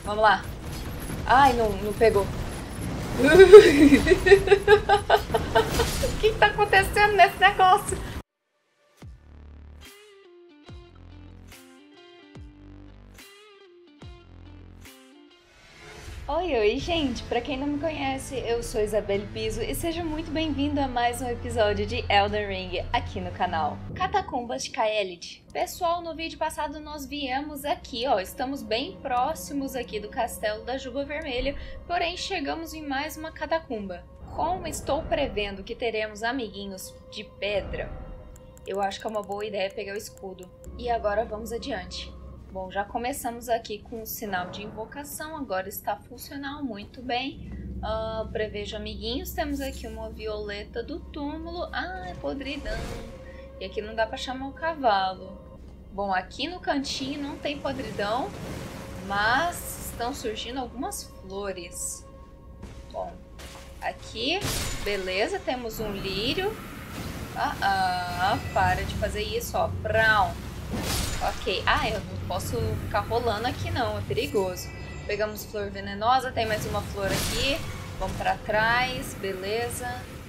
Vamos lá. Ai, não pegou. O que tá acontecendo nesse negócio? Oi, gente! Pra quem não me conhece, eu sou Isabelle Piso e seja muito bem-vindo a mais um episódio de Elden Ring aqui no canal. Catacumbas de Caelid. Pessoal, no vídeo passado nós viemos aqui, ó, estamos bem próximos aqui do Castelo da Juba Vermelha, porém chegamos em mais uma catacumba. Como estou prevendo que teremos amiguinhos de pedra, eu acho que é uma boa ideia pegar o escudo. E agora vamos adiante. Bom, já começamos aqui com o sinal de invocação, agora está funcional, muito bem. Prevejo amiguinhos, temos aqui uma violeta do túmulo, é podridão. E aqui não dá para chamar o cavalo. Bom, aqui no cantinho não tem podridão, mas estão surgindo algumas flores. Bom, aqui, beleza, temos um lírio. Para de fazer isso, ó, brown. Ok, eu não posso ficar rolando aqui não, é perigoso. Pegamos flor venenosa, tem mais uma flor aqui. Vamos pra trás, beleza.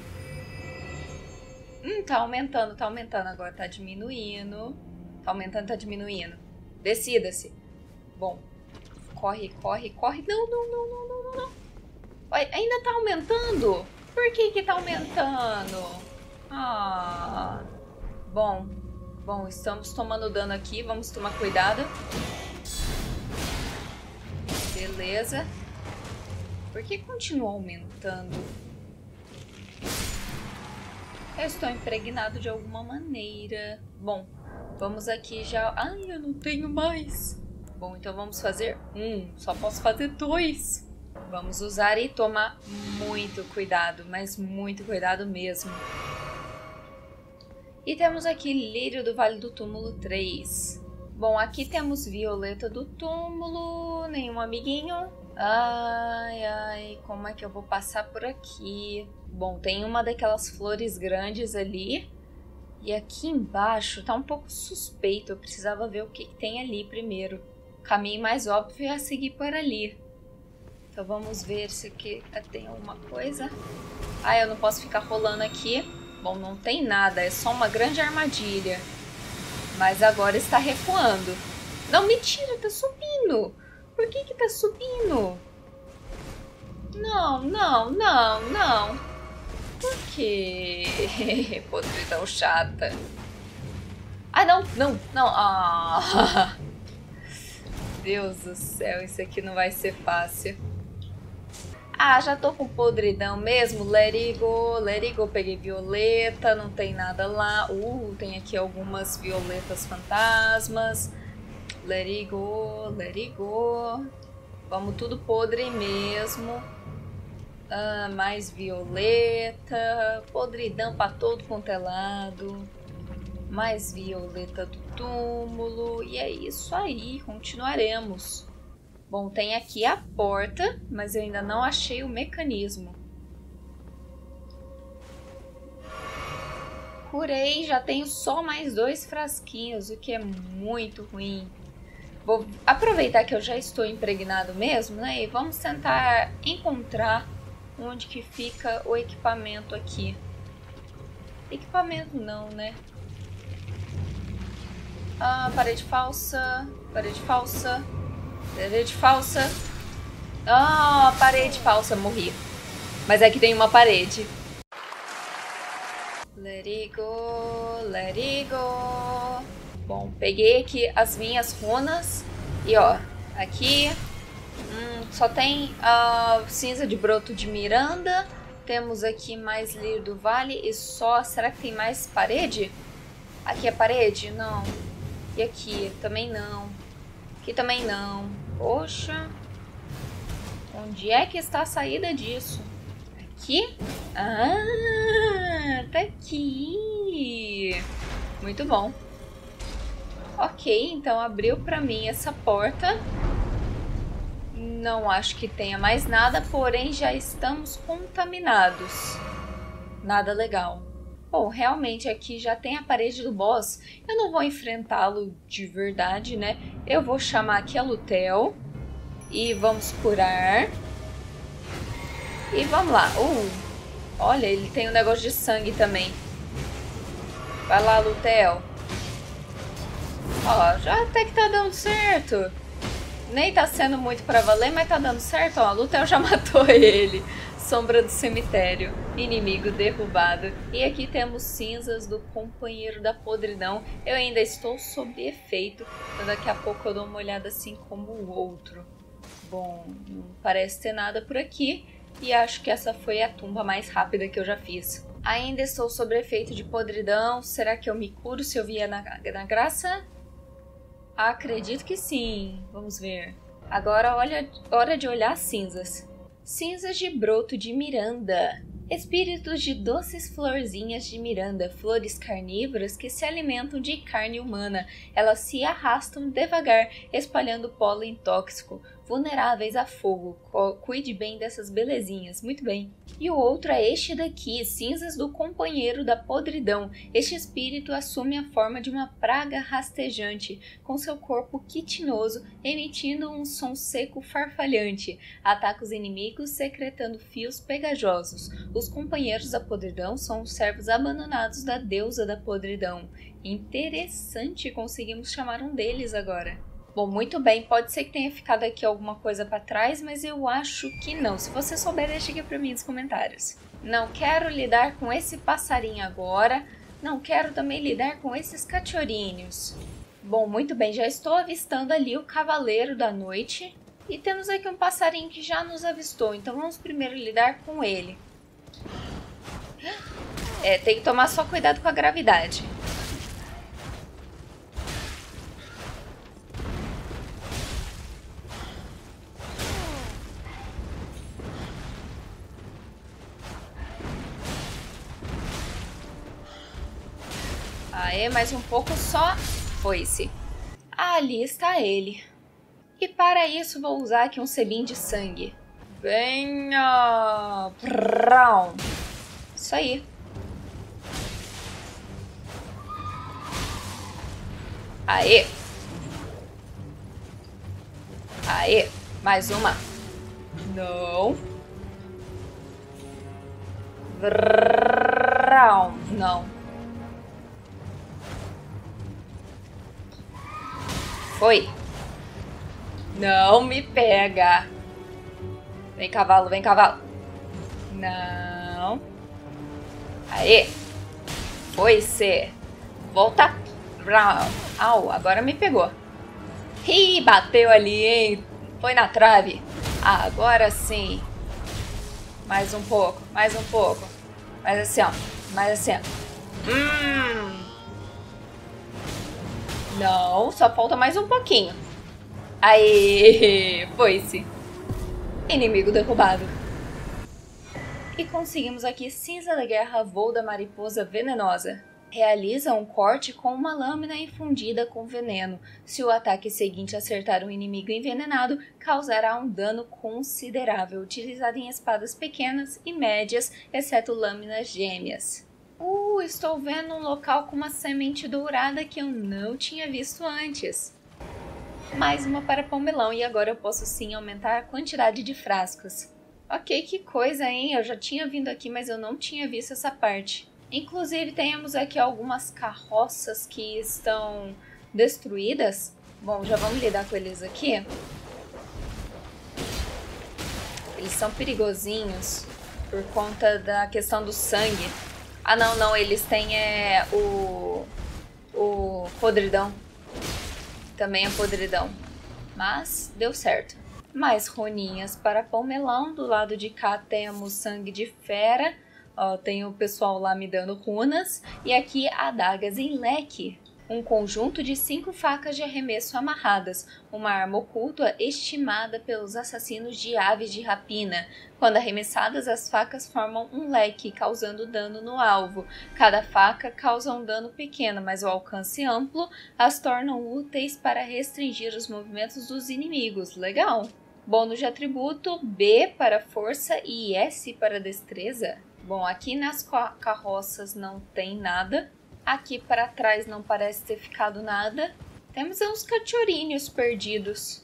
Tá aumentando agora, tá diminuindo. Tá aumentando, tá diminuindo. Decida-se. Bom, corre. Não. Ainda tá aumentando? Por que tá aumentando? Bom, estamos tomando dano aqui, vamos tomar cuidado. Beleza. Por que continua aumentando? Eu estou impregnado de alguma maneira. Bom, vamos aqui já... eu não tenho mais. Bom, então vamos fazer só posso fazer 2. Vamos usar e tomar muito cuidado, mas muito cuidado mesmo. E temos aqui Lírio do Vale do Túmulo 3. Bom, aqui temos Violeta do Túmulo, nenhum amiguinho. Como é que eu vou passar por aqui? Bom, tem uma daquelas flores grandes ali. E aqui embaixo tá um pouco suspeito, eu precisava ver o que tem ali primeiro. O caminho mais óbvio é a seguir por ali. Então vamos ver se aqui tem alguma coisa. Eu não posso ficar rolando aqui. Bom, não tem nada, é só uma grande armadilha. Mas agora está recuando. Não, mentira, tá subindo. Por que tá subindo? Não. Por quê? Podridão chata. Não. Deus do céu, isso aqui não vai ser fácil. Já tô com podridão mesmo. Let it go. Peguei violeta, não tem nada lá. Tem aqui algumas violetas fantasmas. Let it go. Vamos tudo podre mesmo. Mais violeta. Podridão pra todo quanto é lado. Mais violeta do túmulo. E é isso aí, continuaremos. Bom, tem aqui a porta, mas eu ainda não achei o mecanismo. Curei, já tenho só mais 2 frasquinhos, o que é muito ruim. Vou aproveitar que eu já estou impregnado mesmo, né? E vamos tentar encontrar onde que fica o equipamento aqui. Equipamento não, né? Parede falsa. Parede falsa, morri. Mas aqui tem uma parede. Let it go. Bom, peguei aqui as minhas runas. E ó, aqui só tem cinza de broto de Miranda. Temos aqui mais Lírio do Vale e só. Será que tem mais parede? Aqui é parede? Não. E aqui? Também não. Aqui também não. Poxa. Onde é que está a saída disso? Aqui? Tá aqui. Muito bom. Ok, então abriu pra mim essa porta. Não acho que tenha mais nada, porém já estamos contaminados. Nada legal. Bom, realmente aqui já tem a parede do boss. Eu não vou enfrentá-lo de verdade, né? Eu vou chamar aqui a Lutel. E vamos curar. E vamos lá. Olha, ele tem um negócio de sangue também. Vai lá, Lutel. Ó, já até que tá dando certo. Nem tá sendo muito pra valer, mas tá dando certo. Ó, Lutel já matou ele. Sombra do cemitério. Inimigo derrubado. E aqui temos cinzas do companheiro da podridão. Eu ainda estou sob efeito. Então daqui a pouco eu dou uma olhada assim como o outro. Bom, não parece ter nada por aqui. E acho que essa foi a tumba mais rápida que eu já fiz. Ainda estou sob efeito de podridão. Será que eu me curo se eu vier na graça? Acredito que sim. Vamos ver. Agora hora de olhar as cinzas. Cinzas de broto de Miranda. Espíritos de doces florzinhas de Miranda, flores carnívoras que se alimentam de carne humana. Elas se arrastam devagar, espalhando pólen tóxico, vulneráveis a fogo. Cuide bem dessas belezinhas, muito bem. E o outro é este daqui, cinzas do companheiro da podridão. Este espírito assume a forma de uma praga rastejante, com seu corpo quitinoso, emitindo um som seco farfalhante. Ataca os inimigos, secretando fios pegajosos. Os companheiros da podridão são os servos abandonados da deusa da podridão. Interessante, conseguimos chamar um deles agora. Bom, muito bem, pode ser que tenha ficado aqui alguma coisa para trás, mas eu acho que não. Se você souber, deixa aqui para mim nos comentários. Não quero lidar com esse passarinho agora. Não quero também lidar com esses cachorrinhos. Bom, muito bem, já estou avistando ali o Cavaleiro da Noite. E temos aqui um passarinho que já nos avistou, então vamos primeiro lidar com ele. Tem que tomar só cuidado com a gravidade. Aê, mais um pouco só. Foi-se. Ali está ele. E para isso vou usar aqui um sebim de sangue. Venha! Prão. Isso aí. Aê! Aê! Mais uma. Não. Vrão. Não. Foi. Não me pega. Vem, cavalo, vem, cavalo. Não. Aê. Foi-se. Volta. Au, agora me pegou. Ih, bateu ali, hein? Foi na trave. Agora sim. Mais um pouco, mais um pouco. Mais assim, ó. Mais assim, ó. Não, só falta mais um pouquinho. Aê, foi-se. Inimigo derrubado. E conseguimos aqui cinza da guerra, voo da mariposa venenosa. Realiza um corte com uma lâmina infundida com veneno. Se o ataque seguinte acertar um inimigo envenenado, causará um dano considerável, utilizado em espadas pequenas e médias, exceto lâminas gêmeas. Estou vendo um local com uma semente dourada que eu não tinha visto antes. Mais uma para Pomelão, e agora eu posso sim aumentar a quantidade de frascos. Ok, que coisa, hein? Eu já tinha vindo aqui, mas eu não tinha visto essa parte. Inclusive, temos aqui algumas carroças que estão destruídas. Bom, já vamos lidar com eles aqui. Eles são perigosinhos por conta da questão do sangue. Ah, não, eles têm o podridão. Também é podridão. Mas deu certo. Mais runinhas para Pomelão. Do lado de cá temos sangue de fera. Ó, tem o pessoal lá me dando runas. E aqui adagas em leque. Um conjunto de 5 facas de arremesso amarradas. Uma arma oculta estimada pelos assassinos de aves de rapina. Quando arremessadas, as facas formam um leque, causando dano no alvo. Cada faca causa um dano pequeno, mas o alcance amplo as tornam úteis para restringir os movimentos dos inimigos. Legal! Bônus de atributo B para força e S para destreza. Bom, aqui nas carroças não tem nada. Aqui para trás não parece ter ficado nada. Temos uns cachorrinhos perdidos.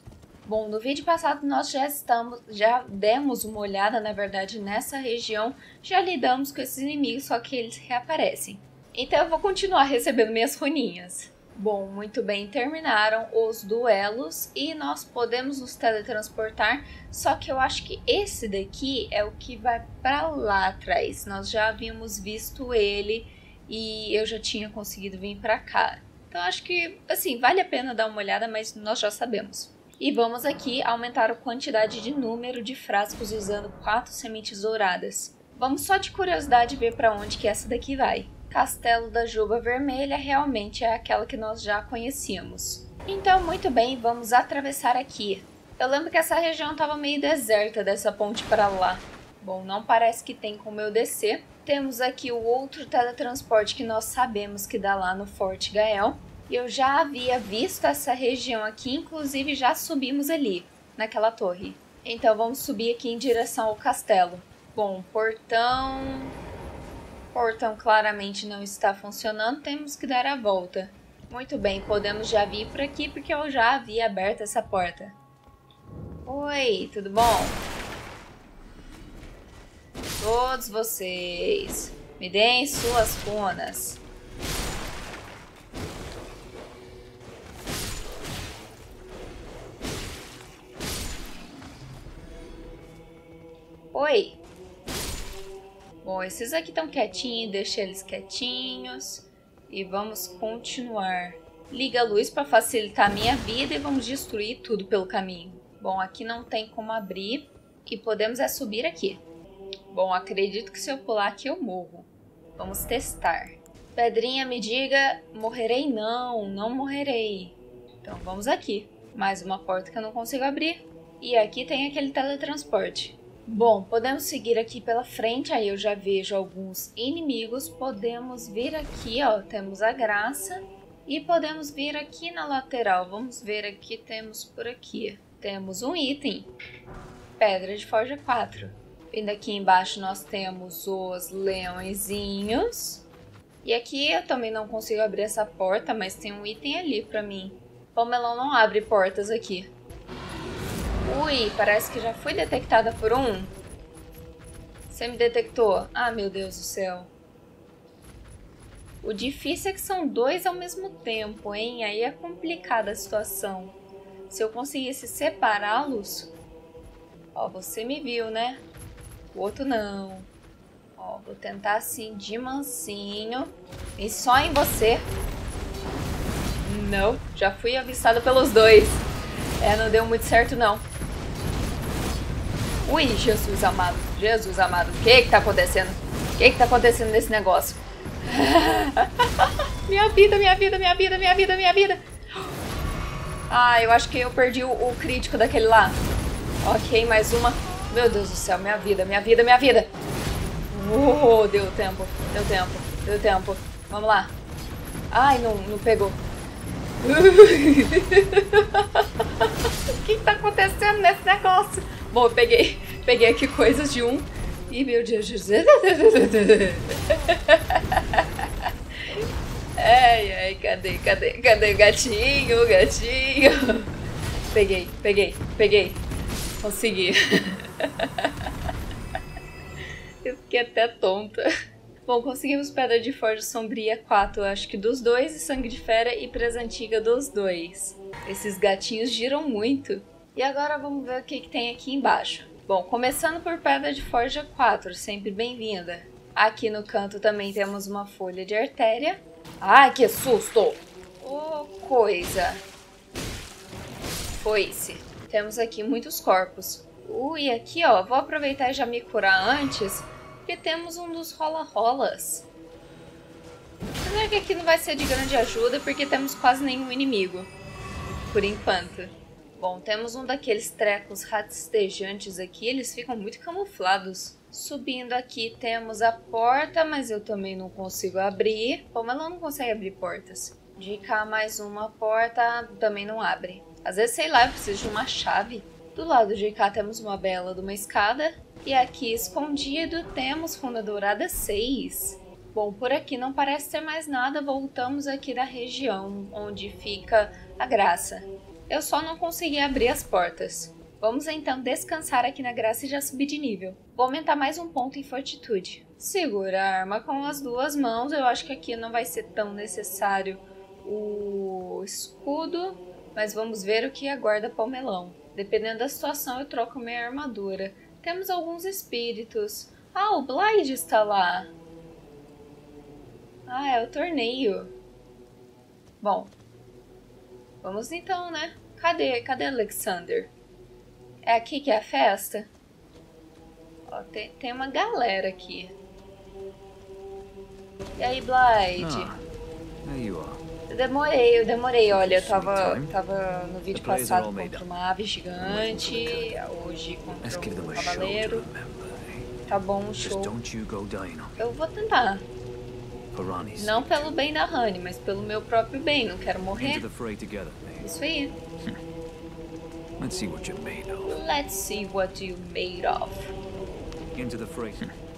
Bom, no vídeo passado nós já demos uma olhada, na verdade, nessa região, já lidamos com esses inimigos, só que eles reaparecem. Então eu vou continuar recebendo minhas runinhas. Bom, muito bem, terminaram os duelos e nós podemos nos teletransportar, só que eu acho que esse daqui é o que vai pra lá atrás. Nós já havíamos visto ele e eu já tinha conseguido vir pra cá. Então acho que, assim, vale a pena dar uma olhada, mas nós já sabemos. E vamos aqui aumentar a quantidade de número de frascos usando 4 sementes douradas. Vamos só de curiosidade ver pra onde que essa daqui vai. Castelo da Juba Vermelha realmente é aquela que nós já conhecíamos. Então, muito bem, vamos atravessar aqui. Eu lembro que essa região estava meio deserta dessa ponte para lá. Bom, não parece que tem como eu descer. Temos aqui o outro teletransporte que nós sabemos que dá lá no Forte Gael. E eu já havia visto essa região aqui, inclusive já subimos ali, naquela torre. Então vamos subir aqui em direção ao castelo. Bom, portão claramente não está funcionando, temos que dar a volta. Muito bem, podemos já vir por aqui porque eu já havia aberto essa porta. Oi, tudo bom? Todos vocês, me deem suas runas. Oi. Bom, esses aqui estão quietinhos, deixa eles quietinhos. E vamos continuar. Liga a luz para facilitar a minha vida e vamos destruir tudo pelo caminho. Bom, aqui não tem como abrir e podemos subir aqui. Bom, acredito que se eu pular aqui eu morro. Vamos testar. Pedrinha, me diga, morrerei? Não, não morrerei. Então vamos aqui. Mais uma porta que eu não consigo abrir. E aqui tem aquele teletransporte. Bom, podemos seguir aqui pela frente, aí eu já vejo alguns inimigos. Podemos vir aqui, ó, temos a graça. E podemos vir aqui na lateral, vamos ver aqui, temos por aqui. Temos um item, Pedra de Forja 4. Vindo aqui embaixo nós temos os leõezinhos. E aqui eu também não consigo abrir essa porta, mas tem um item ali pra mim. Pomelão não abre portas aqui. Ui, parece que já fui detectada por um. Você me detectou? Ah, meu Deus do céu. O difícil é que são dois ao mesmo tempo, hein? Aí é complicada a situação. Se eu conseguisse separá-los... Ó, você me viu, né? O outro não. Ó, vou tentar assim, de mansinho. E só em você. Não, já fui avistada pelos dois. É, não deu muito certo, não. Ui, Jesus amado, Jesus amado. O que tá acontecendo? O que tá acontecendo nesse negócio? Minha vida, minha vida, minha vida, minha vida, minha vida. Ah, eu acho que eu perdi o crítico daquele lá. Ok, mais uma. Meu Deus do céu, minha vida, minha vida, minha vida. Deu tempo, deu tempo, deu tempo. Vamos lá. Ai, não pegou. O que tá acontecendo nesse negócio? Bom, eu peguei aqui coisas de um. Ih, meu Deus do céu. Ai, cadê o gatinho, o gatinho? Peguei. Consegui. Eu fiquei até tonta. Bom, conseguimos Pedra de Forja Sombria 4, acho que dos dois, e Sangue de Fera e Presa Antiga dos dois. Esses gatinhos giram muito. E agora vamos ver o que tem aqui embaixo. Bom, começando por Pedra de Forja 4, sempre bem-vinda. Aqui no canto também temos uma folha de artéria. Ai, que susto! Oh, coisa! Foi-se. Temos aqui muitos corpos. Ui, aqui ó, vou aproveitar e já me curar antes, porque temos um dos rola-rolas. Apesar que aqui não vai ser de grande ajuda, porque temos quase nenhum inimigo, por enquanto. Bom, temos um daqueles trecos rastejantes aqui, eles ficam muito camuflados. Subindo aqui temos a porta, mas eu também não consigo abrir. Como ela não consegue abrir portas? De cá mais uma porta, também não abre. Às vezes, sei lá, eu preciso de uma chave. Do lado de cá temos uma bela de uma escada. E aqui escondido temos Runa Dourada 6. Bom, por aqui não parece ter mais nada. Voltamos aqui da região onde fica a graça. Eu só não consegui abrir as portas. Vamos então descansar aqui na graça e já subir de nível. Vou aumentar mais um ponto em fortitude. Segura a arma com as duas mãos. Eu acho que aqui não vai ser tão necessário o escudo, mas vamos ver o que aguarda Palmelão. Dependendo da situação, eu troco minha armadura. Temos alguns espíritos. Ah, o Blyde está lá. Ah, é o torneio. Bom, vamos então, né? Cadê Alexander? É aqui que é a festa? Ó, tem uma galera aqui. E aí, Blyde? Eu demorei. Olha, eu tava no vídeo passado contra uma ave gigante, hoje contra um cavaleiro. Tá bom, show. Eu vou tentar. Não pelo bem da Honey, mas pelo meu próprio bem. Não quero morrer. Isso aí. Let's see what you're made of. Let's see what you're made of. Into the fray.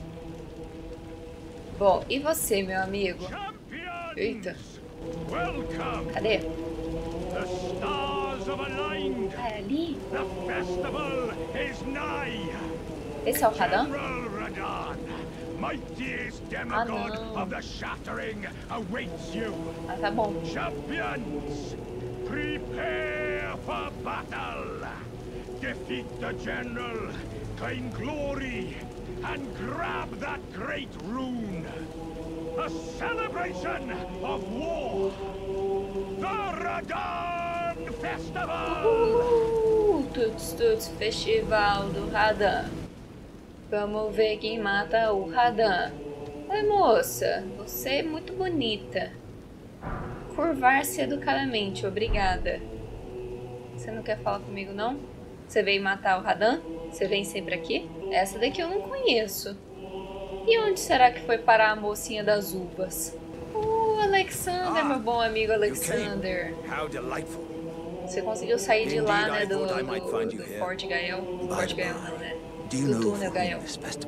Bom, e você, meu amigo? Eita. Cadê? The stars have aligned. Ah, é ali? The festival is nigh. Esse é o Radan? General Radahn, mightiest demigod of the Shattering, awaits you. Ah, tá bom. Champions, prepare for battle. Defeat the general, claim glory, and grab that great rune. A celebration of war. The Radahn Festival. Tuts Festival do Radan. Vamos ver quem mata o Radan. Oi, moça. Você é muito bonita. Curvar-se educadamente, obrigada. Você não quer falar comigo, não? Você veio matar o Radan? Você vem sempre aqui? Essa daqui eu não conheço. E onde será que foi parar a mocinha das uvas? Alexander, meu bom amigo Alexander. Você conseguiu sair de lá, né, do Forte Gael? Forte Gael não, né? Do túnel Gael.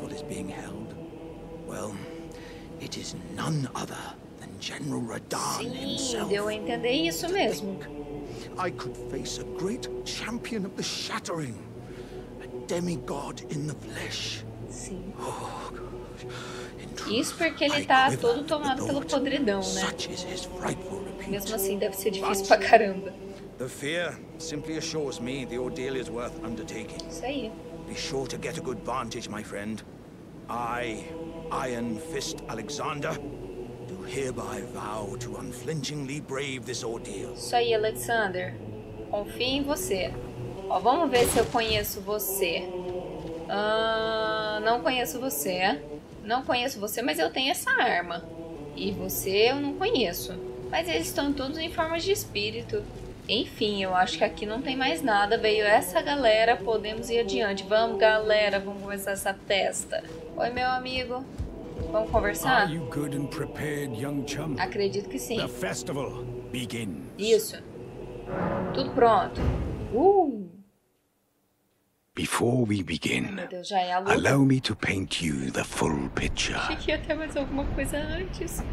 It is none other than General Radahn himself. Sim, deu a entender isso mesmo. I could face a great champion of the Shattering, a demigod in the flesh. Sim. Oh, isso porque ele tá todo tomado pela podridão, né? Mesmo assim, deve ser difícil pra caramba. The fear simply assures me the ordeal is worth undertaking. Isso aí. Be sure to get a good vantage, my friend. I, Iron Fist Alexander, do hereby vow to unflinchingly brave this ordeal. Isso aí, Alexander. Confio em você. Ó, vamos ver se eu conheço você. Não conheço você. Não conheço você, mas eu tenho essa arma. E você eu não conheço. Mas eles estão todos em formas de espírito. Enfim, eu acho que aqui não tem mais nada. Veio essa galera, podemos ir adiante. Vamos, galera, vamos começar essa festa. Oi, meu amigo. Vamos conversar? Are you good and prepared, young chum? Acredito que sim. The festival begins. Isso. Tudo pronto. Before we begin, Meu Deus, já é a luta. allow me to paint you the full picture. Achei que ia ter mais alguma coisa antes.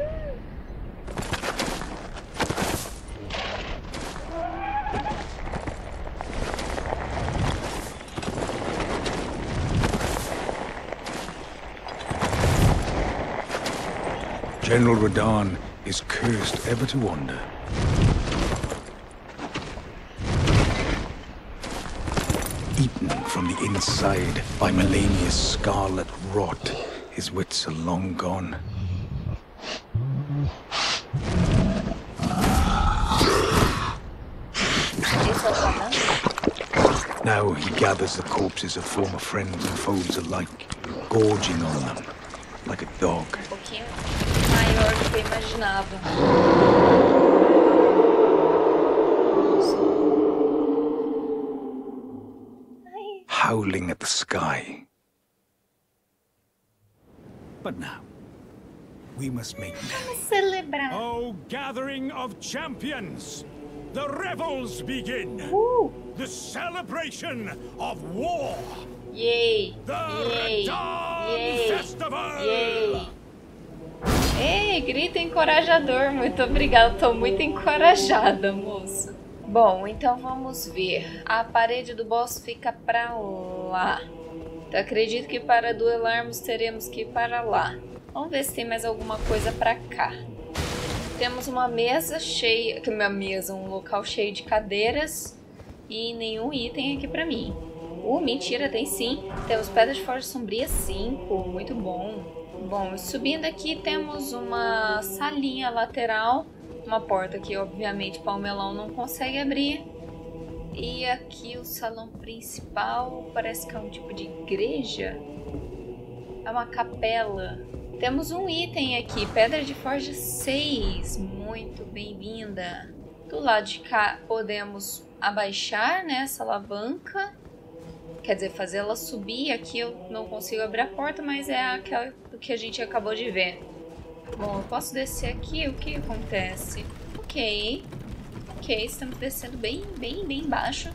General Radahn is cursed ever to wander. Eaten from the inside by Melania's scarlet rot, his wits are long gone. Now he gathers the corpses of former friends and foes alike, gorging on them like a dog. Um pouquinho maior do que eu imaginava. Howling at the sky. But now, we must make merry. Celebrar. Oh, gathering of champions! The revels begin! The celebration of war! Yay! The Yay! Radahn Yay! Festival! Yay! Ei, grito encorajador. Muito obrigada. Tô muito encorajada, moço. Bom, então vamos ver. A parede do boss fica pra lá. Então, acredito que para duelarmos teremos que ir para lá. Vamos ver se tem mais alguma coisa pra cá. Temos uma mesa cheia... um local cheio de cadeiras. E nenhum item aqui pra mim. Mentira, tem sim. Temos pedra de forja sombria 5, muito bom. Bom, subindo aqui temos uma salinha lateral. Uma porta que, obviamente, Palmelão não consegue abrir. E aqui o salão principal, parece que é um tipo de igreja. É uma capela. Temos um item aqui, pedra de forja 6. Muito bem-vinda. Do lado de cá podemos abaixar, né, essa alavanca. Quer dizer, fazer ela subir. Aqui eu não consigo abrir a porta, mas é aquela que a gente acabou de ver. Bom, eu posso descer aqui, o que acontece? Ok, estamos descendo bem baixo.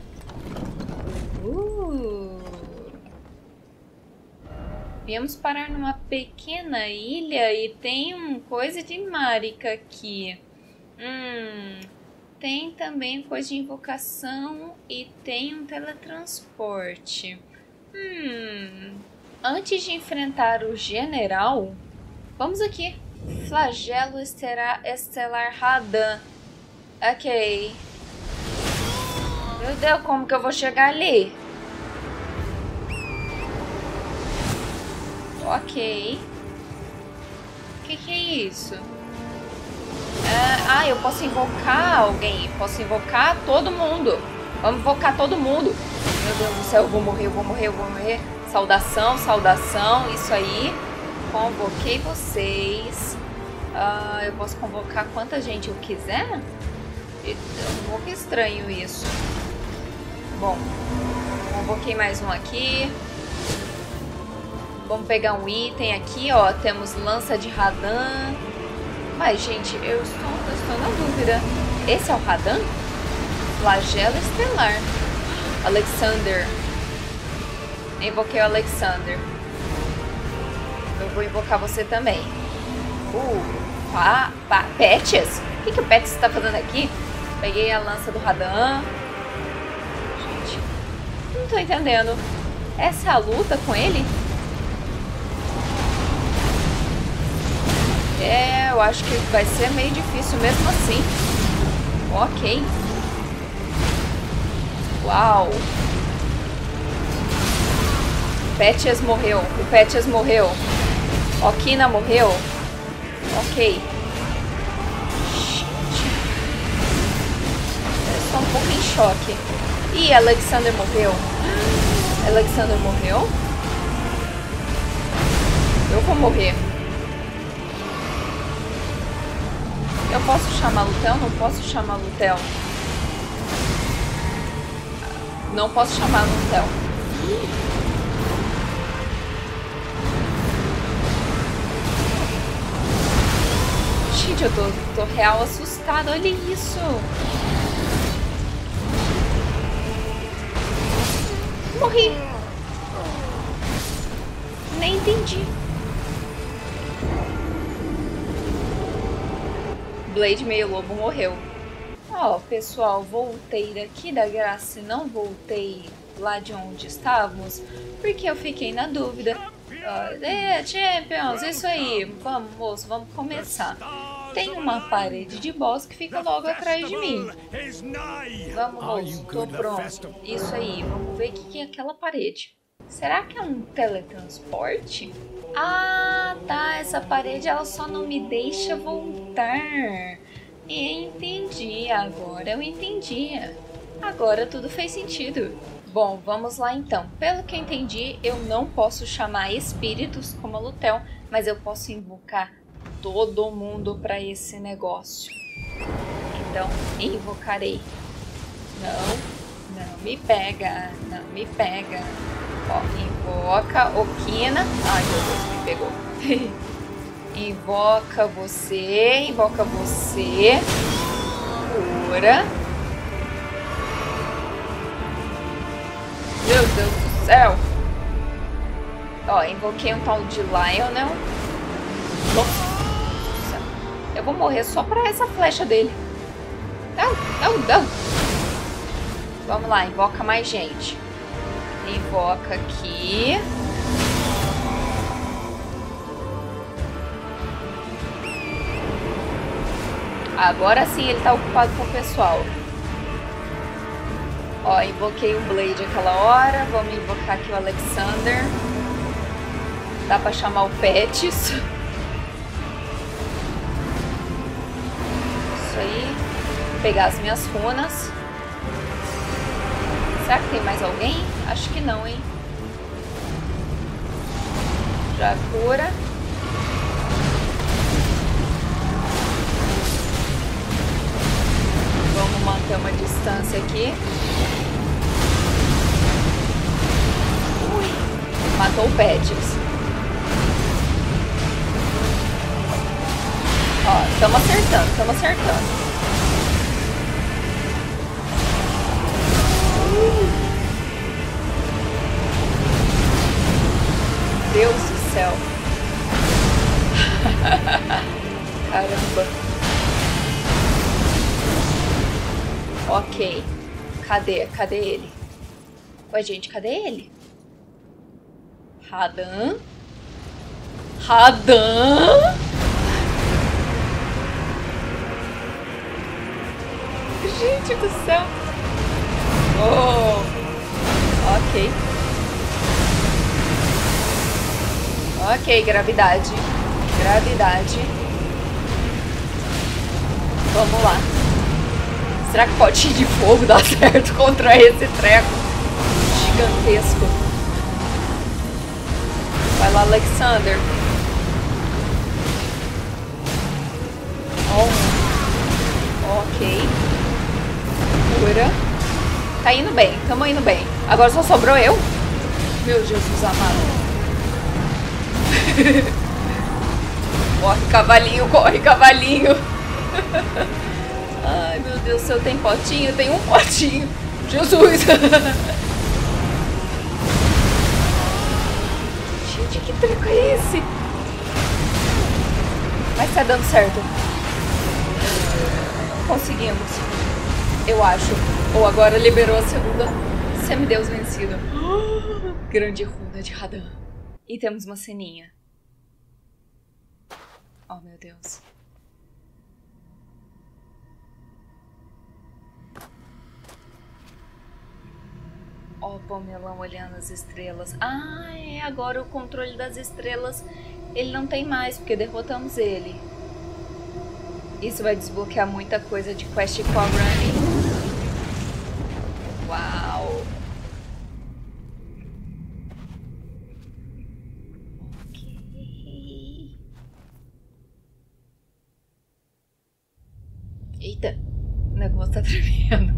Viemos parar numa pequena ilha e tem um coisa de Marika aqui. Tem também coisa de invocação e tem um teletransporte. Antes de enfrentar o general, vamos aqui. Flagelo Estelar Radan. Ok. Meu Deus, como que eu vou chegar ali? Ok. O que é isso? Eu posso invocar alguém. Posso invocar todo mundo. Vamos invocar todo mundo. Meu Deus do céu, eu vou morrer. Saudação. Isso aí. Convoquei vocês. Eu posso convocar quanta gente eu quiser? Um pouco estranho isso. Bom, convoquei mais um aqui. Vamos pegar um item aqui, ó. Temos lança de Radan. Mas, gente, eu estou na dúvida. Esse é o Radan? Flagelo Estelar. Alexander. Invoquei o Alexander. Eu vou invocar você também. Patias? O que o Patias está fazendo aqui? Peguei a lança do Radan. Gente, não tô entendendo. Essa é a luta com ele? Eu acho que vai ser meio difícil mesmo assim. Ok. Uau. Patias morreu. O Patias morreu. Okina morreu. Ok. Eu estou um pouco em choque. Ih, Alexander morreu. Alexander morreu? Eu vou morrer. Eu posso chamar Lutel? Não posso chamar Lutel. Não posso chamar Lutel. Gente, eu tô real assustada. Olha isso. Morri. Nem entendi. Blade Meio Lobo morreu. Ó, pessoal, voltei daqui da graça e não voltei lá de onde estávamos, porque eu fiquei na dúvida. Champions, isso aí. Vamos, moço, vamos começar. Tem uma parede de boss que fica logo atrás de mim. Vamos, moço, tô pronto. Isso aí, vamos ver o que é aquela parede. Será que é um teletransporte? Ah, tá, essa parede ela só não me deixa voltar. Entendi, agora eu entendi. Agora tudo fez sentido. Bom, vamos lá então. Pelo que eu entendi, eu não posso chamar espíritos como a Lutel, mas eu posso invocar todo mundo para esse negócio. Então, invocarei. Não me pega, não me pega. Ó, invoca Okina. Ai, meu Deus, me pegou. Invoca você. Cura. Meu Deus do céu. Ó, invoquei um tal de Lionel. Nossa. Eu vou morrer só pra essa flecha dele. Não. Vamos lá, invoca mais gente. Invoca aqui. Agora sim ele tá ocupado com o pessoal. Ó, invoquei o Blade aquela hora. Vamos invocar aqui o Alexander. Dá pra chamar o Pets. Isso aí. Vou pegar as minhas runas. Será que tem mais alguém? Acho que não, hein? Já cura. Vamos manter uma distância aqui. Ui, matou o Pets. Ó, estamos acertando, estamos acertando. Deus do céu. Caramba. Ok. Cadê ele? Ué, gente, cadê ele? Radan? Gente do céu. Oh. Ok. Ok, gravidade. Vamos lá. Será que potinho de fogo dá certo contra esse treco gigantesco? Vai lá, Alexander. Oh. Ok. Cura. Tá indo bem, tamo indo bem. Agora só sobrou eu? Meu Jesus amado. Corre, cavalinho. Ai, meu Deus do céu, tem potinho? Tem um potinho. Jesus. Gente, que treco é esse? Mas tá dando certo. Conseguimos. Eu acho. Ou agora liberou a segunda semideus vencido. Grande runa de Radan. E temos uma ceninha. Oh, meu Deus. Ó, o Pomelão olhando as estrelas. Ah, é. Agora o controle das estrelas ele não tem mais, porque derrotamos ele. Isso vai desbloquear muita coisa de Quest for Running. Uau. Eita, o negócio tá tremendo.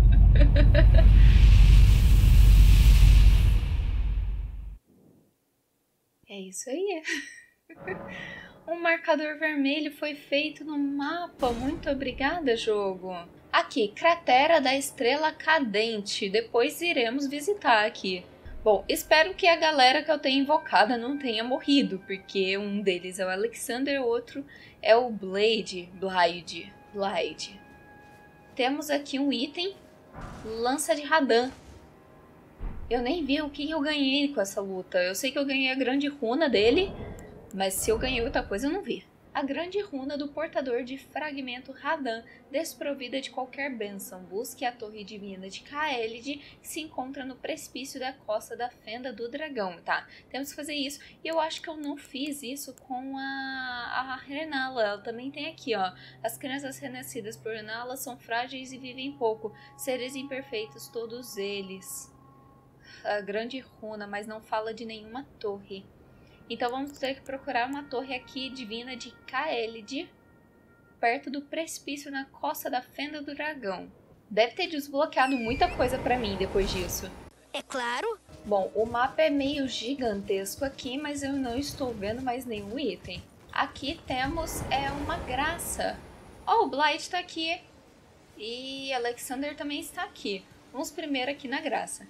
É isso aí. Um marcador vermelho foi feito no mapa. Muito obrigada, jogo. Aqui, cratera da estrela cadente. Depois iremos visitar aqui. Bom, espero que a galera que eu tenho invocada não tenha morrido, porque um deles é o Alexander, o outro é o Blade. Temos aqui um item, lança de Radan. Eu nem vi o que eu ganhei com essa luta. Eu sei que eu ganhei a grande runa dele, mas se eu ganhei outra coisa eu não vi. A grande runa do portador de fragmento Radan, desprovida de qualquer bênção. Busque a torre divina de Kaelid, que se encontra no precipício da costa da Fenda do Dragão, tá? Temos que fazer isso. E eu acho que eu não fiz isso com a Renala. Ela também tem aqui, ó. As crianças renascidas por Renala são frágeis e vivem pouco. Seres imperfeitos, todos eles. A grande runa, mas não fala de nenhuma torre. Então vamos ter que procurar uma torre aqui divina de Kaelid, perto do precipício na costa da Fenda do Dragão. Deve ter desbloqueado muita coisa pra mim depois disso. É claro. Bom, o mapa é meio gigantesco aqui, mas eu não estou vendo mais nenhum item. Aqui temos uma graça. Oh, o Blight tá aqui. E Alexander também está aqui. Vamos primeiro aqui na graça.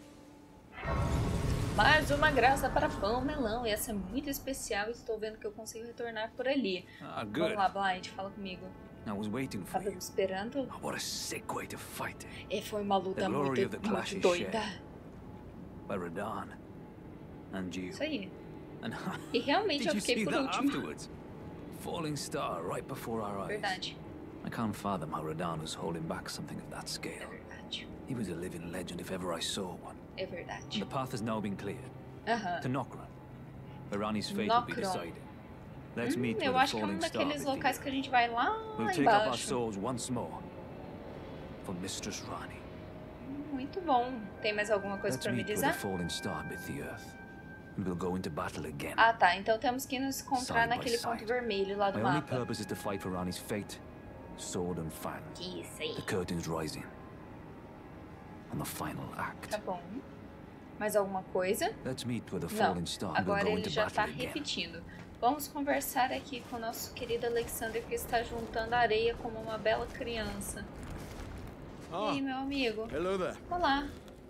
Mais uma graça para Pomelão. Essa é muito especial e estou vendo que eu consigo retornar por ali. Ah, good. Vamos lá, Blight, fala comigo. I was waiting for Tava me you. esperando. Oh, what a sick way to fight. E foi uma luta The glory muito, of the clash muito is doida. shared by Radahn and you. Isso aí. And E realmente did eu you fiquei see por that último. afterwards? Falling star right before our eyes. Verdade. I can't fathom how Radahn was holding back something of that É scale. verdade. He was a living legend if ever I saw one. É And verdade. the path has now been cleared Aham. to Nokron, where Ranni's fate will be Nokron. decided. Let's meet where Eu the acho que é um falling star daqueles met the locais que a earth. gente vai lá We'll take up our embaixo. souls once more for Mistress Ranni. Muito bom. Tem mais alguma coisa Let's pra me meet where the dizer? falling star met the earth, and we'll go into battle again. Ah, tá. Então temos que nos encontrar Side by naquele side. ponto vermelho lá do My only mapa. purpose is to fight for Ranni's fate, sword and fang. Isso aí. The curtain's rising on the final act. Tá bom. Mais alguma coisa? Let's meet where the Não. falling star, and we'll Agora go ele into já tá battle again. repetindo. Vamos conversar aqui com o nosso querido Alexander, que está juntando areia como uma bela criança. E Ah, aí, meu amigo? hello there. Olá.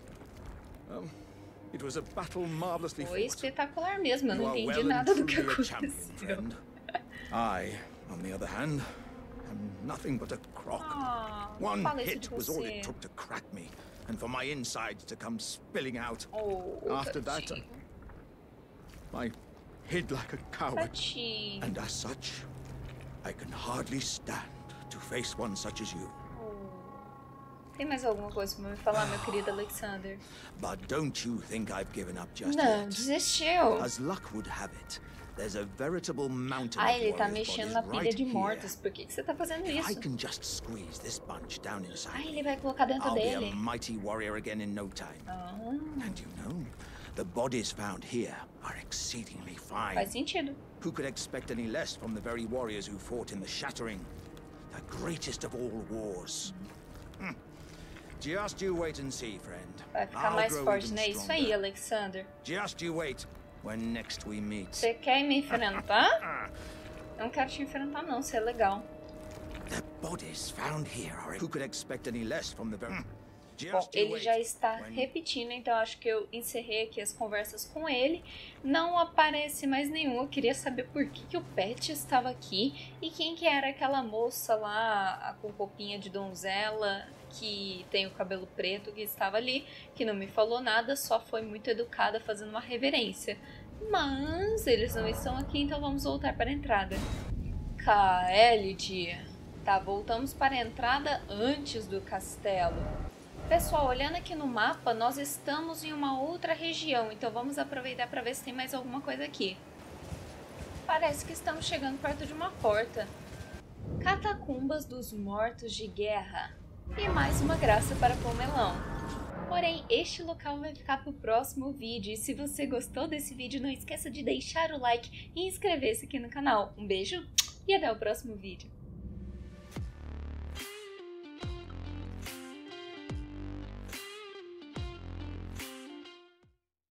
It was a battle marvelously Foi fought. espetacular mesmo. Eu You não are entendi well and nada do que truly a champion, aconteceu. friend. I, on the other hand, am nothing but a crock. Ah, não One fala isso hit de was all você. it took to crack me, and for my insides to come spilling out. Oh, After that, tadinho. I hid like a coward, Tadinho. and as such, I can hardly stand to face one such as you. Tem mais alguma coisa pra me falar, meu querido Alexander? But don't you think I've given up just Não, yet. desistiu. As luck would have it, there's a veritable mountain Ah, of ele tá warriors' mexendo bodies na pilha right de here. mortos. Por que você tá fazendo If I isso? can just squeeze this bunch down inside Ah, me, ele vai colocar dentro I'll be dele. a mighty warrior again in no time. Ah, And you know, the bodies found here are exceedingly fine. faz sentido. Who could expect any less from the very warriors who fought in the Shattering? The greatest of all wars. Just you wait and see, friend. Vai ficar I'll mais grow forte, even né? Isso aí, stronger. Alexander. Just you wait when next we meet. Você quer me enfrentar? Eu não quero te enfrentar, não. Você é legal. The bodies found here are. Who could expect any less from the very. Bom, Just you ele wait já está when- repetindo, então acho que eu encerrei aqui as conversas com ele. Não aparece mais nenhum. Eu queria saber por que o Pet estava aqui e quem que era aquela moça lá com roupinha de donzela que tem o cabelo preto que estava ali, que não me falou nada, só foi muito educada fazendo uma reverência. Mas eles não estão aqui, então vamos voltar para a entrada. Kaelid. Tá, voltamos para a entrada antes do castelo. Pessoal, olhando aqui no mapa, nós estamos em uma outra região, então vamos aproveitar para ver se tem mais alguma coisa aqui. Parece que estamos chegando perto de uma porta. Catacumbas dos Mortos de Guerra. E mais uma graça para Pomelão. Porém, este local vai ficar para o próximo vídeo. E se você gostou desse vídeo, não esqueça de deixar o like e inscrever-se aqui no canal. Um beijo e até o próximo vídeo.